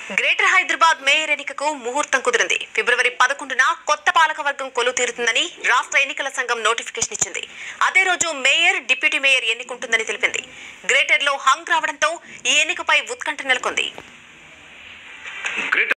Greater Hyderabad mayor ఎన్నికకు ముహూర్తం కుదిరింది. ఫిబ్రవరి 11న కొత్త పాలకవర్గం కొలువు తీరుతుందని రాష్ట్ర ఎన్నికల సంఘం నోటిఫికేషన్ ఇచ్చింది. అదే రోజు మేయర్, డిప్యూటీ మేయర్ ఎన్నికుంటుందని తెలిపింది. గ్రేటర్లో హంగ్ రావడంతో ఈ ఎన్నికపై ఉత్కంఠ నెలకొంది.